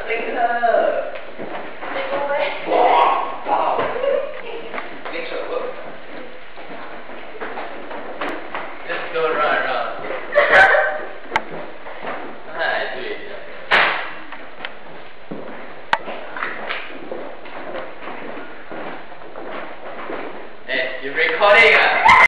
Linh thơ. Wow. Linh sợ bước. Let's go run. Hai, three. Hey, you're recording